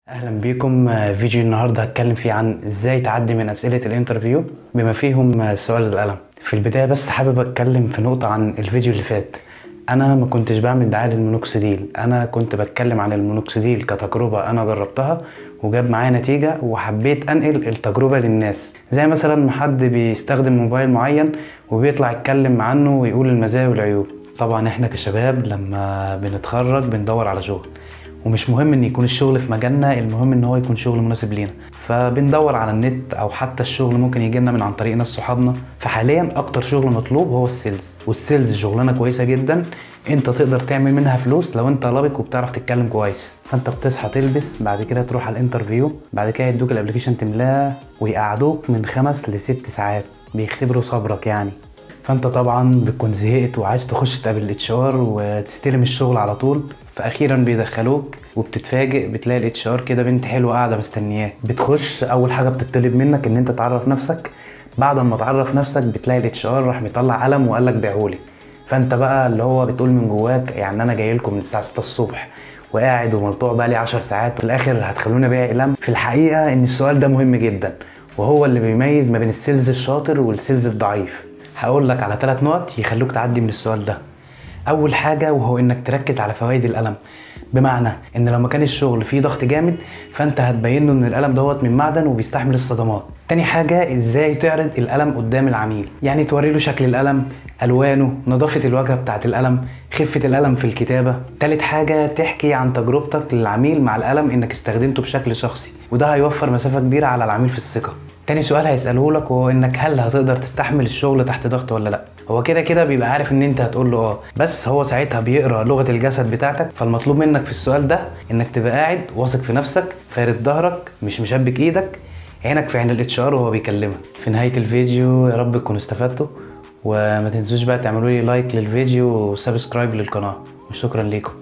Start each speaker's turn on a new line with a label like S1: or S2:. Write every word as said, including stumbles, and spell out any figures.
S1: اهلا بيكم. آه، فيديو النهارده هتكلم فيه عن ازاي تعدي من اسئله الانترفيو بما فيهم آه، سؤال القلم. في البدايه بس حابب اتكلم في نقطه عن الفيديو اللي فات. انا ما كنتش بعمل دعايه للمونوكسيديل، انا كنت بتكلم عن المونوكسيديل كتجربه انا جربتها وجاب معايا نتيجه، وحبيت انقل التجربه للناس. زي مثلا ما حد بيستخدم موبايل معين وبيطلع يتكلم عنه ويقول المزايا والعيوب. طبعا احنا كشباب لما بنتخرج بندور على شغل، ومش مهم ان يكون الشغل في مجالنا، المهم ان هو يكون شغل مناسب لينا. فبندور على النت، او حتى الشغل ممكن يجي لنا من عن طريق ناس صحابنا. فحاليا اكتر شغل مطلوب هو السيلز، والسيلز شغلانه كويسه جدا، انت تقدر تعمل منها فلوس لو انت لابق وبتعرف تتكلم كويس. فانت بتصحى تلبس، بعد كده تروح على الانترفيو، بعد كده يدوك الابلكيشن تملاه ويقعدوك من خمس لست ساعات، بيختبروا صبرك يعني. فانت طبعا بتكون زهقت وعايز تخش تقابل الاتش ار وتستلم الشغل على طول، فاخيرا بيدخلوك وبتتفاجئ بتلاقي الاتش ار كده بنت حلوه قاعده مستنياك. بتخش اول حاجه بتطلب منك ان انت تعرف نفسك، بعد ما تعرف نفسك بتلاقي الاتش ار راح مطلع قلم وقال لك بيعهولي. فانت بقى اللي هو بتقول من جواك يعني انا جاي لكم من الساعه ستة الصبح وقاعد وملطوع بقى لي عشر ساعات، في الاخر هتخلوني ابيع اقلام؟ في الحقيقه ان السؤال ده مهم جدا، وهو اللي بيميز ما بين السيلز الشاطر والسيلز الضعيف. هقول لك على ثلاث نقط يخلوك تعدي من السؤال ده. اول حاجه وهو انك تركز على فوائد القلم، بمعنى ان لو مكان الشغل فيه ضغط جامد فانت هتبين له ان القلم دوت من معدن وبيستحمل الصدمات. تاني حاجه ازاي تعرض القلم قدام العميل، يعني توري له شكل القلم، الوانه، نظافه الواجهه بتاعه القلم، خفه القلم في الكتابه. تالت حاجه تحكي عن تجربتك للعميل مع القلم، انك استخدمته بشكل شخصي، وده هيوفر مسافه كبيره على العميل في الثقه. تاني سؤال هيسأله لك وهو انك هل هتقدر تستحمل الشغل تحت ضغط ولا لا. هو كده كده بيبقى عارف ان انت هتقول له اه، بس هو ساعتها بيقرا لغه الجسد بتاعتك. فالمطلوب منك في السؤال ده انك تبقى قاعد واثق في نفسك، فارد ظهرك، مش مشبك ايدك، عينك في عين الاتش ار وهو بيكلمك. في نهايه الفيديو يا رب تكونوا استفدتوا، وما تنسوش بقى تعملوا لي لايك للفيديو وسبسكرايب للقناه، وشكرا ليكم.